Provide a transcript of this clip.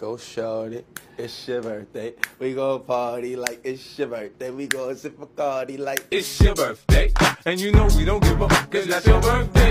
go shorty, it's your birthday. We go party like it's your birthday. We go sip Bacardi like It's your birthday, and you know we don't give a fuck 'cause that's your birthday.